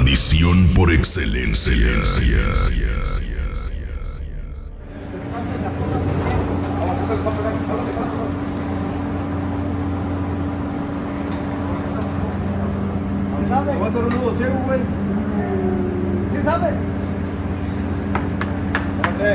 tradición por excelencia. ¿Sabe? Va a ser un nudo ciego, güey. ¿Sí sabe? No sé.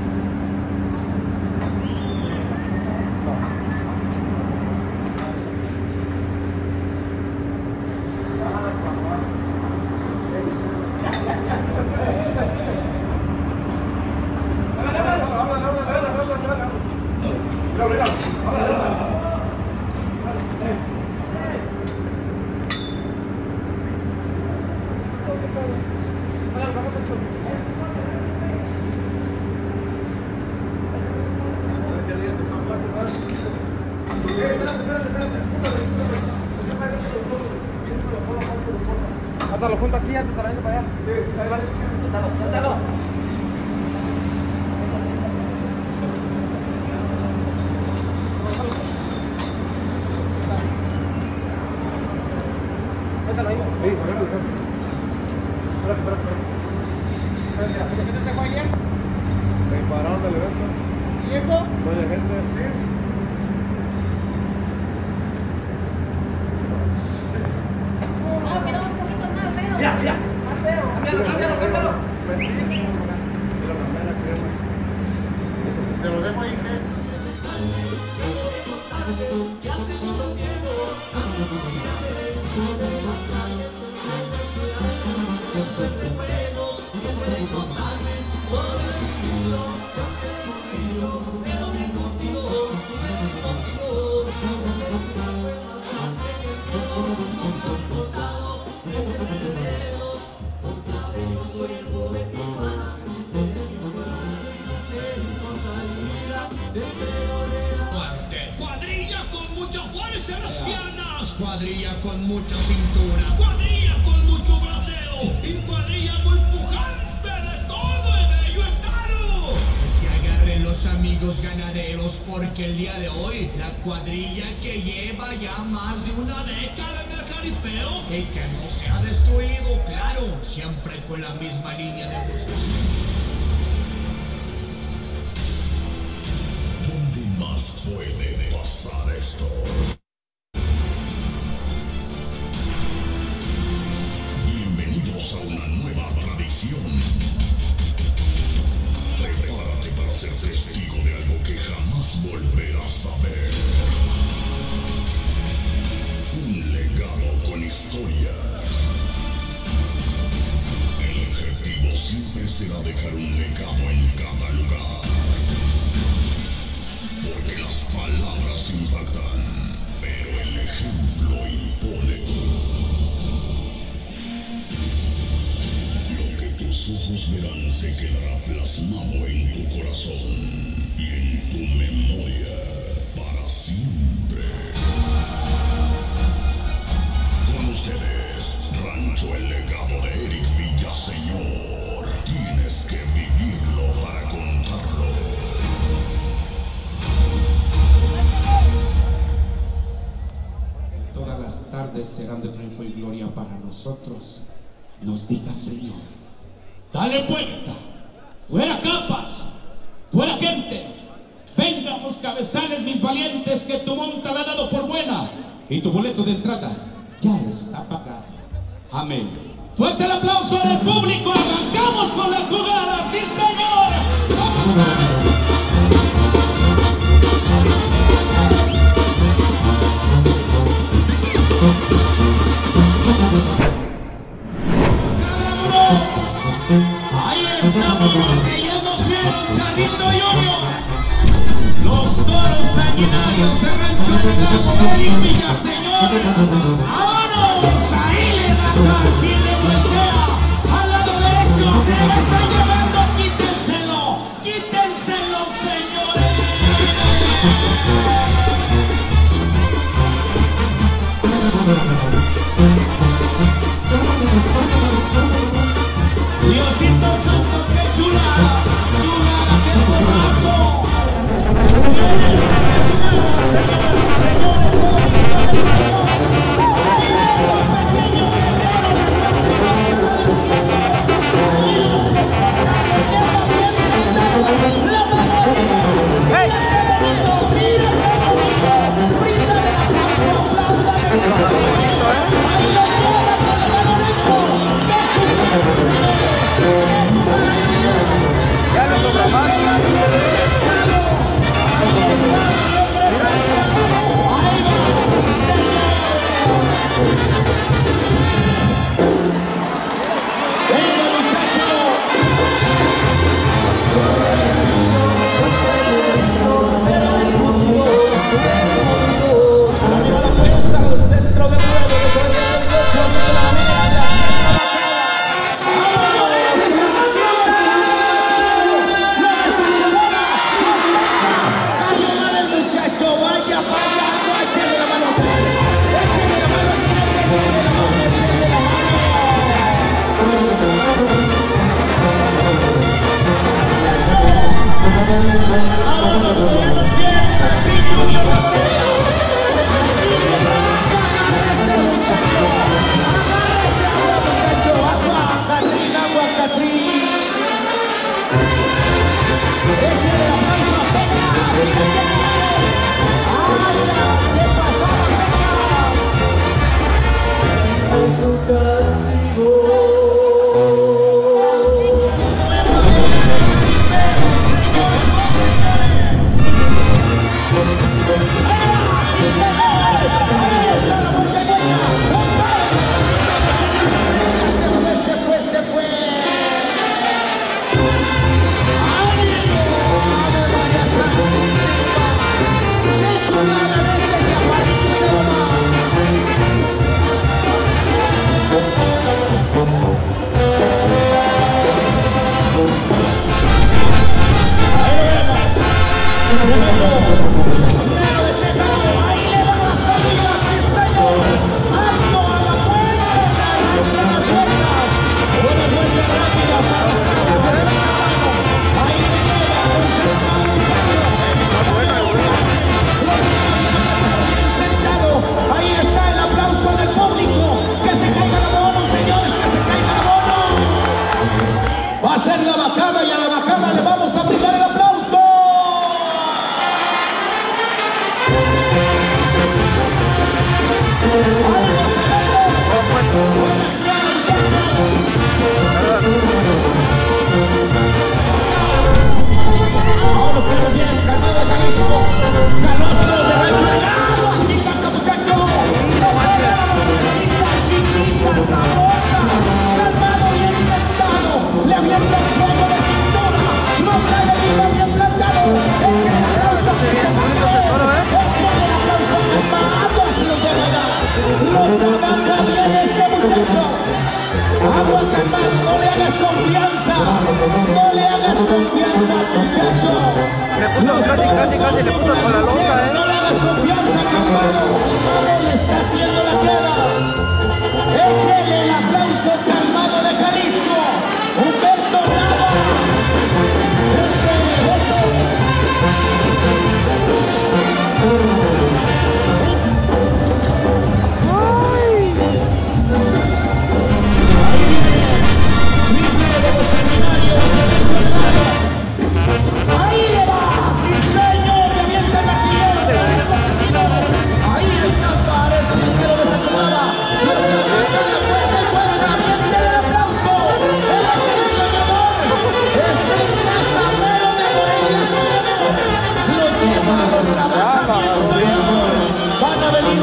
Hasta lo junto aquí antes para ir para allá. Sí, ahí va. Suéltalo. Suéltalo ahí. Sí, agárralo. Espérate. ¿Qué te dejó ayer? Me pararon del evento. ¿Y eso? No hay gente. Sí. No, pero un poquito más feo. Mira. Más feo. Cámbialo. Te lo dejo ahí, ¿qué? Cuadrilla con mucha fuerza en las piernas, cuadrilla con mucha cintura, cuadrilla con mucho braceo y cuadrilla muy pujante de todo el bello estado. Que se agarren los amigos ganaderos porque el día de hoy la cuadrilla que lleva ya más de una década en el jaripeo y que no se ha destruido, claro, siempre con la misma línea de buscación. Más suele pasar esto. Bienvenidos a una nueva tradición. Prepárate para ser testigo de algo que jamás volverás a ver. Un legado con historias. El objetivo siempre será dejar un legado en cada lugar. Porque las palabras impactan, pero el ejemplo impone. Lo que tus ojos verán se quedará plasmado en tu corazón y en tu memoria para siempre. Con ustedes, Rancho El Legado de Eric Villaseñor. Tienes que vivirlo para contarlo. Todas las tardes serán de triunfo y gloria para nosotros. Nos diga, Señor, dale vuelta, fuera capas, fuera gente, vengamos cabezales mis valientes, que tu monta la ha dado por buena y tu boleto de entrada ya está pagado. Amén. Fuerte el aplauso del público, arrancamos con la jugada, sí señor. Ahí estamos los que ya nos vieron, Charito Junior. Los toros sanguinarios de Rancho El Legado de Eric Villaseñor. ¡Vámonos! Ahí le baja, si le voltea al lado derecho, se la está llevando. Quítenselo, señores. Diosito santo, qué chulada, qué porrazo. Señores,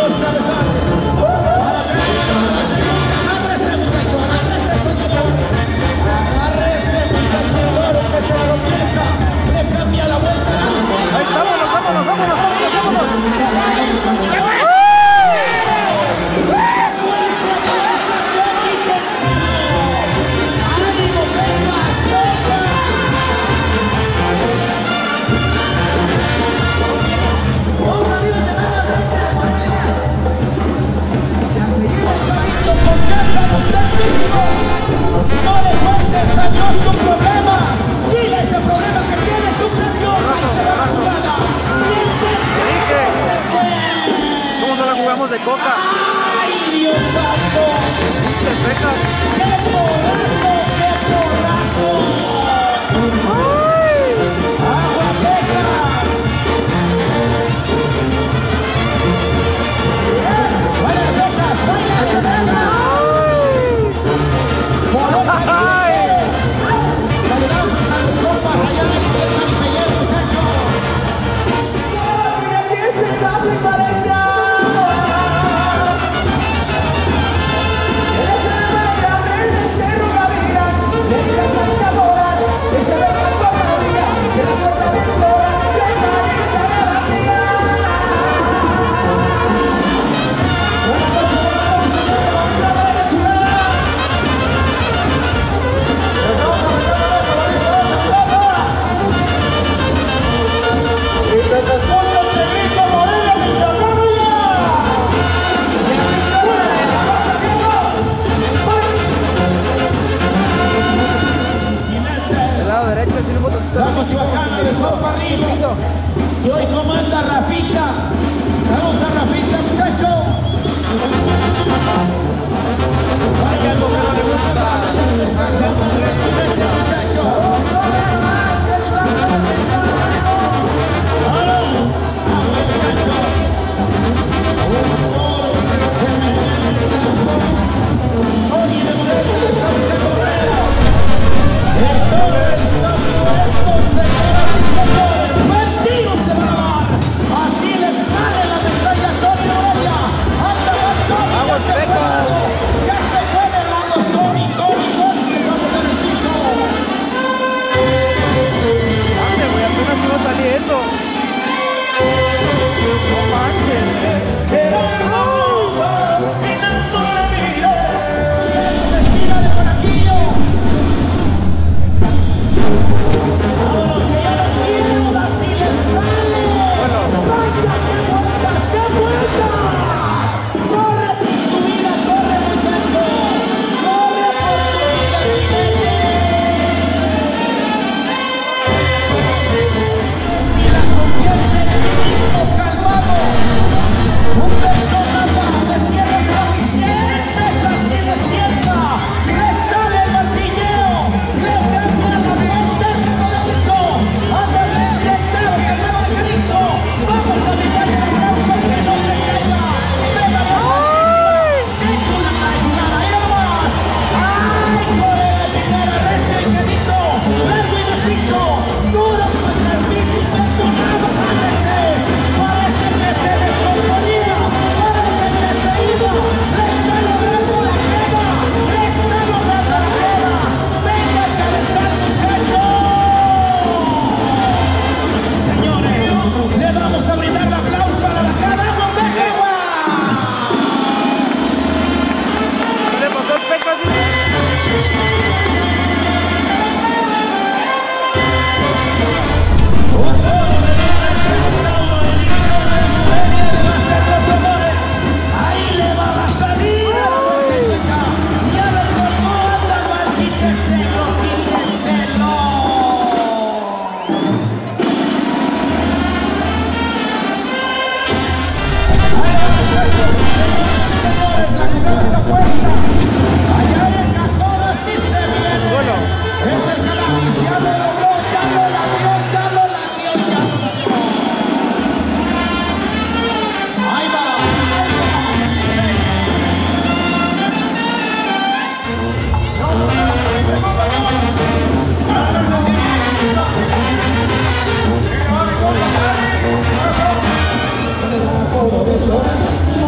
los cabezales. Agárrese, muchacho, agárrese, señor. Agárrese, muchacho, oro que se tropieza. Le cambia la vuelta. Ahí estamos, vámonos, vámonos, vámonos, vámonos. Se agarra el señor. No le cuentes a Dios tu problema. Dile ese problema que tienes un gran Dios y se va a jugar. ¿Cómo no la jugamos de coca? ¡Ay, Dios santo! Te fecas. ¡Qué porrazo, qué porrazo! ¡Ay! ¡Aguatecas! ¡Vaya, Tecas! ¡Vaya, Tecas! Saludos a los compas allá en el Caribe, muchachos. ¡Que se cambie para el Cerro Gaviria, de Casa Enamorada, que se ve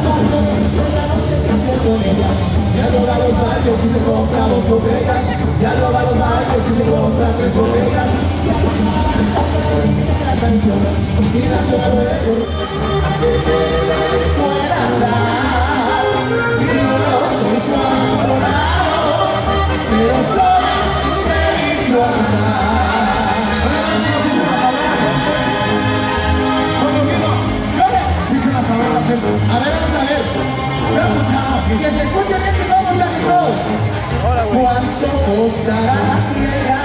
algo de eso, ya no sé qué hacer con ella. Ya roba los barrios y se compra 2 botellas. Ya roba los barrios y se compra 3 botellas. Se acaba la canción y la choca luego de fuera andar. Y no soy Juan Colorado, pero soy de Michoacán. A ver, vamos a ver. Que se escuchen bien, chicos, muchachos. ¿Cuánto costará la ciega?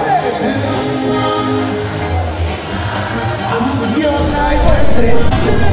Yo traigo el precio.